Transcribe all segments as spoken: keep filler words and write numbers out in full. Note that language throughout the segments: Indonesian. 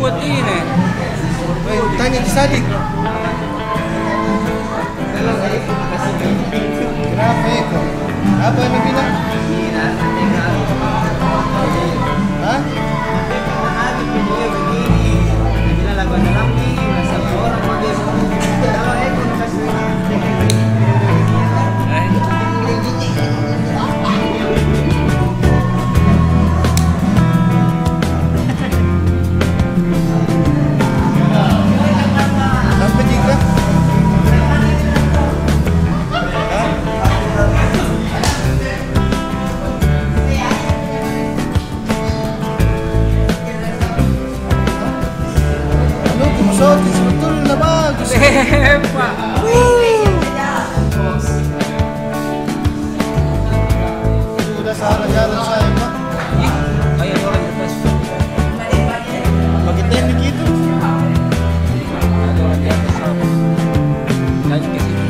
buat ini. Eh, tanya di Sadik. Kenapa Eko? Apa yang bilang? Hah? Sampai tiga. Soalnya sebetulnya bagus. Pak. Sudah salah jalan saya, Pak. Ih, kayak orang atas. Pakai teknik itu. Ada orang di atas. Lanjut ke situ.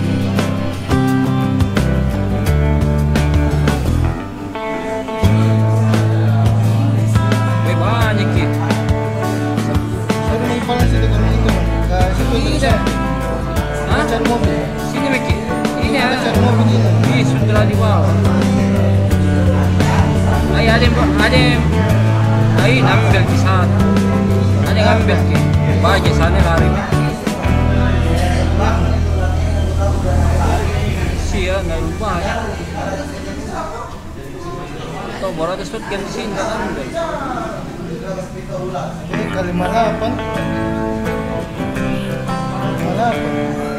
Wih, banyak ya. Saya mau panas itu kalau itu, Mas. Ke situ Iya. Hah? cari mobil. Sini Meki. Ini Kita ada. cari mobil ini. Ih, sudah di bawah. Ayo ada yang ada yang ayo ambil di sana. Ada yang ambil ke. Bagi sana lari. Sia nggak lupa ya. Tahu baru ada shotgun di sini nggak ambil. Eh, kali malapan. Malapan.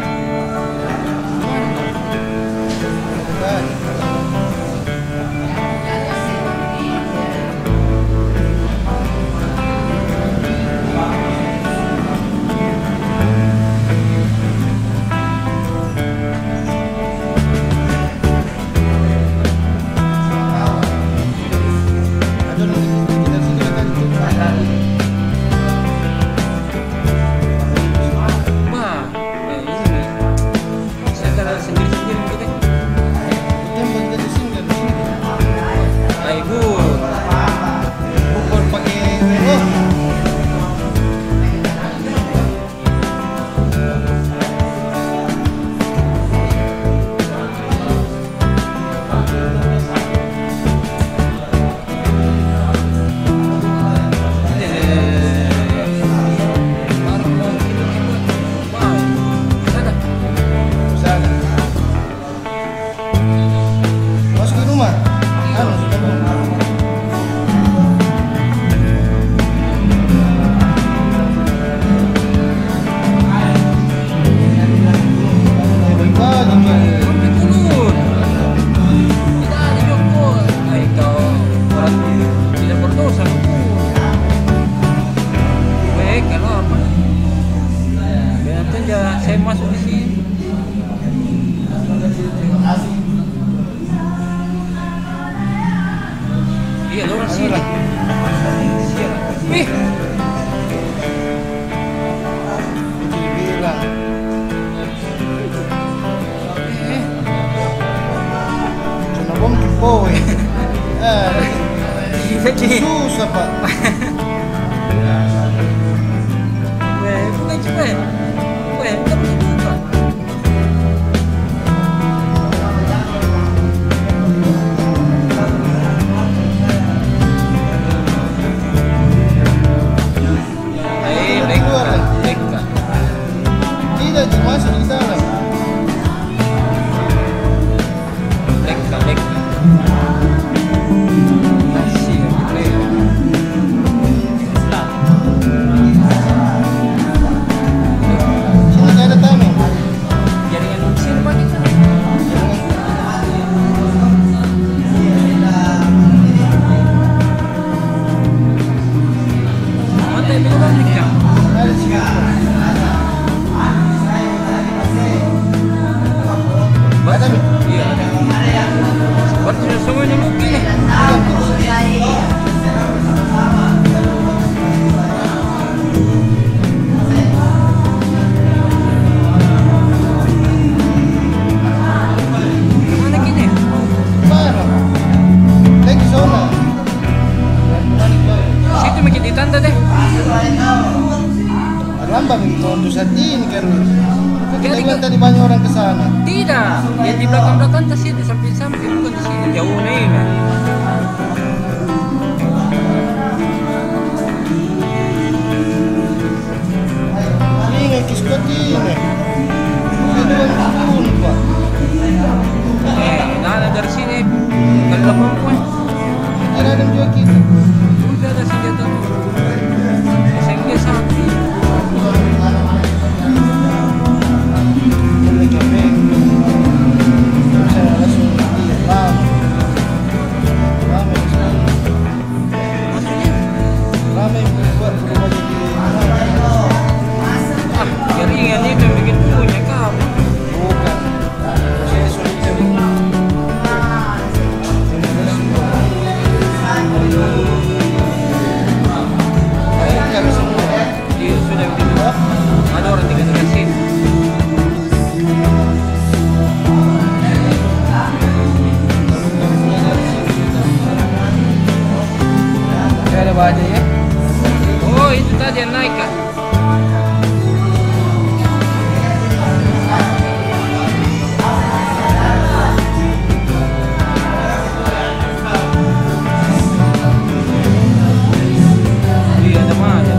Kan. Ada lagi kita sini kan. Wah, eh, ini secara sendiri-sendiri gitu. Tembak kita di sini kan di sini. Baik, good. Pukul pakai oh. Sana. Masuk ke rumah. Anu sudah mau. Saya masuk di sini. Iya, orang sini. Wih, Dibilang. eh, Cuma bom boy. Eh, jadi, susah Pak. weh, bukan cepet, weh, nggak bisa buka. Eh, leka, leka. Tidak dimasuk di dalam. Leka, leka. Masih, leka. di belakang-belakang tas itu samping-samping bukan di sini jauh nih. Ini nggak kiskot ini. Itu kan turun pak. Eh, nah dari sini kalau apa? Ada ada juga kita. Udah ada senjata tuh. S M G satu. Boleh capek. Saya langsung diam. Ramai sekali. Maksudnya? Ramai buat berubah jadi. Ah, jaringan itu yang bikin punya kamu. Bukan. Saya sudah jadi. Kami semua. Dia sudah begitu. Ada orang tiga generasi. Ada baja ya? Oh, itu tadi yang naik kan? Iya, ada mana?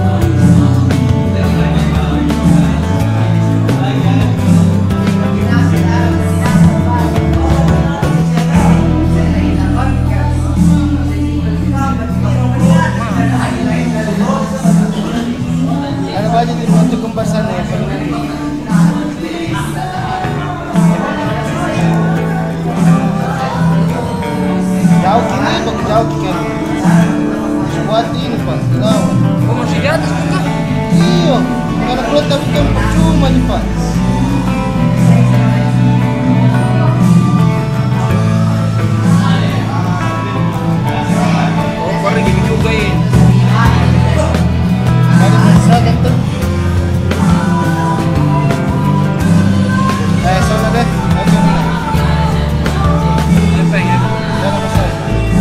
Ada baja di untuk kembasan ya. Jauh kini, pak jauh kini. Buat ini pak, jauh. Oh, masih di atas bukan? Iya, karena kulit tapi kan percuma nih pak. Oh, baru gini juga ini. Ada masalah tuh. Eh, sana deh. Ayo sana. Apa yang Jangan masalah.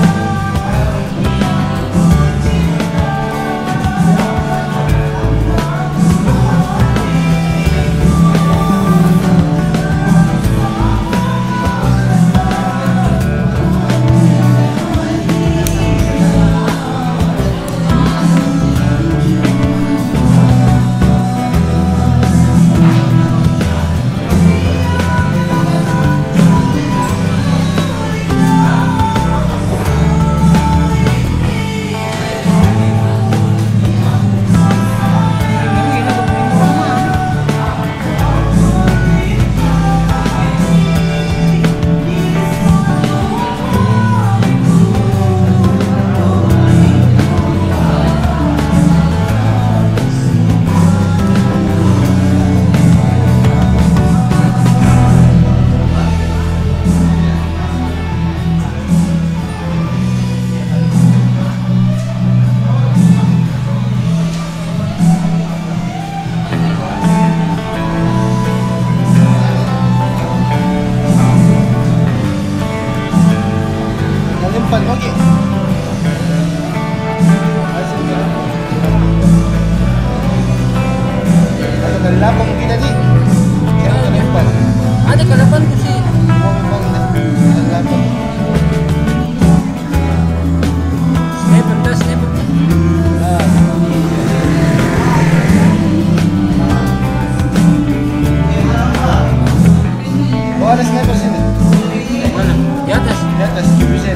Empat lagi. Ada kali lapang kita di. Siapa kali empat? ada ke depan tuh sih. Mau memang ada lapang. Sniper dah, sniper. Nah. Oh ada sniper sini. Mana? Di atas. Di atas bisa.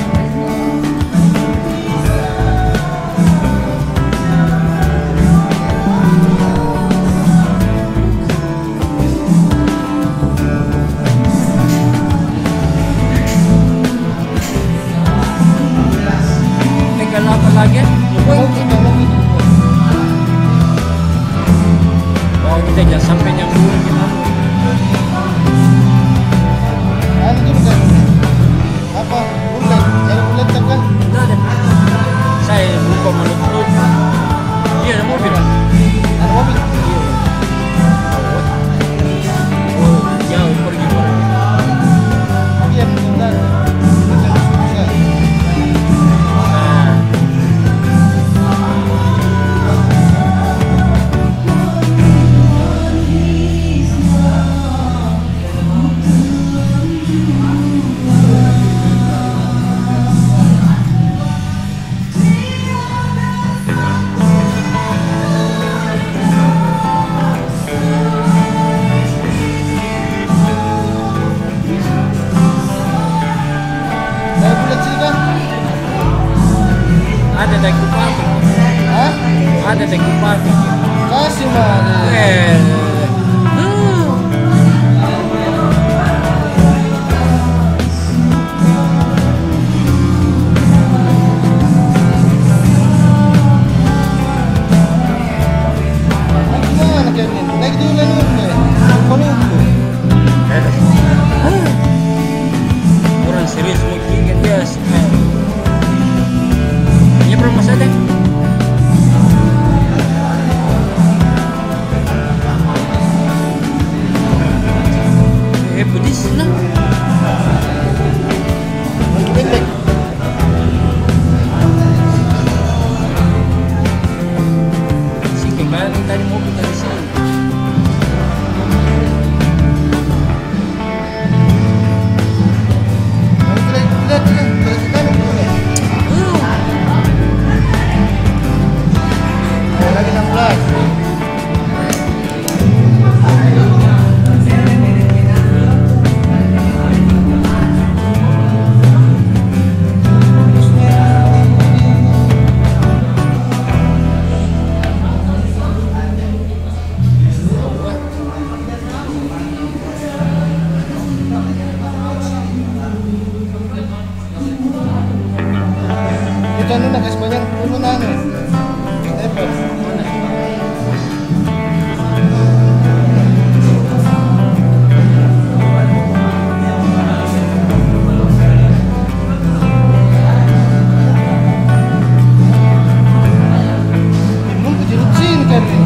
Tinggal apa lagi? Kalau kita lagi. Oh, kita jangan sampai nyambung kita. Ada tu bukan. Apa? Bulat. Jadi bulat tak kan? Tidak ada. Saya lupa menurut. Dia ada mobil. Ada mobil. Oh, jauh pergi pergi. Dia menunda. Kita bisa. Nah, ada teh kupati. Kasih mana? Eh. Gimana Kevin? Naik dulu nih, kau nunggu. Orang serius mungkin kan dia semen. Ini berapa masa deh? Eh pedis lah. Pendek. Si kembali tadi mobil dari sini. Lihat, lihat, lihat, kasih kanan boleh. Lagi enam belas. Kita nuna kasih banyak dulu nane. Tepat. Belum kecil-kecil kan ini.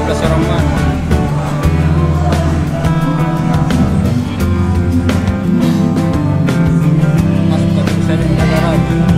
belas orang mah. Masuk ke bisa di negara.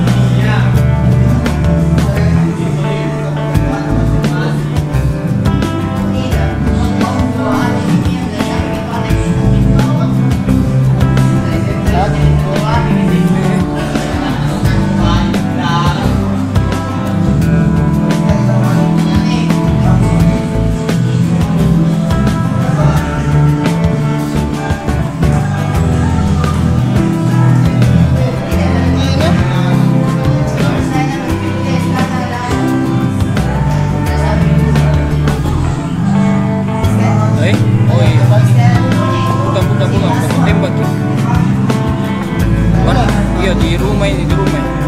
Di rumah ini, di rumah ini.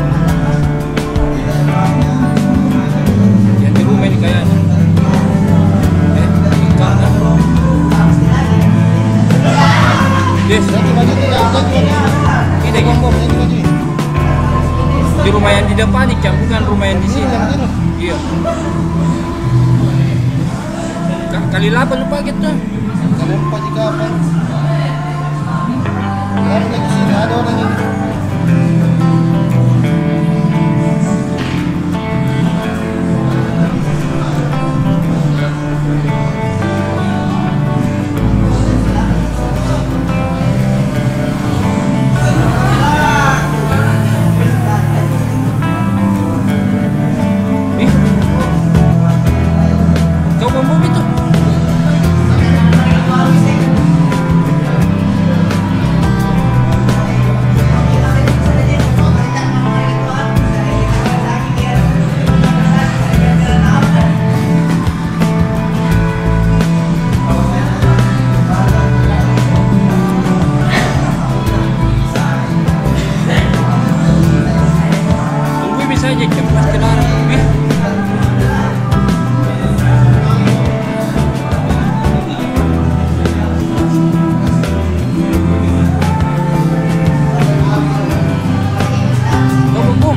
Ya, di rumah ini kayaknya. Eh, ini karena. Yes. Tidak gitu. Di rumah yang di depan ini, bukan rumah yang di sini. Iya. Kali lapan lupa gitu. Kali lupa juga apa? Lalu lagi sini ada orang ini. Saja jam pasti larang. Eh. Bum bum.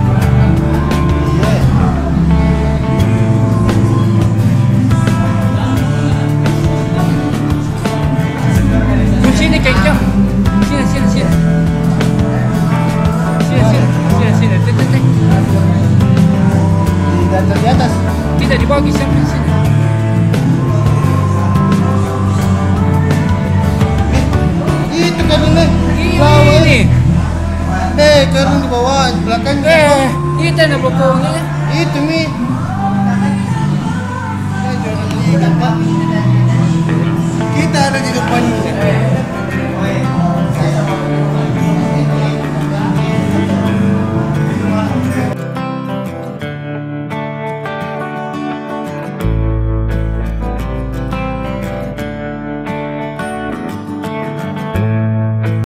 Sini kayaknya. Sini sini sini. Sini sini sini sini. Tek tek tek. Di atas. Tidak dibagi sampai sini. Itu karungnya. Ini. Eh, karung di bawah, di belakang. Eh, itu yang bokongnya. Itu mi. Eh, jangan lihat, Pak.